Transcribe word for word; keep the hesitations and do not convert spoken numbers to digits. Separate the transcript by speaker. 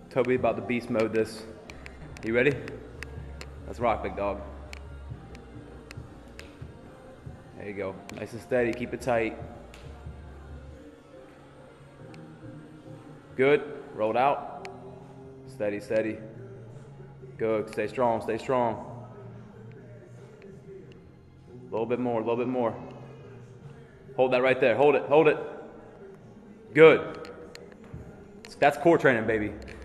Speaker 1: Toby about to beast mode this. You ready? Let's rock, big dog. There you go. Nice and steady. Keep it tight. Good. Rolled out. Steady, steady. Good. Stay strong. Stay strong. A little bit more. A little bit more. Hold that right there. Hold it. Hold it. Good. That's core training, baby.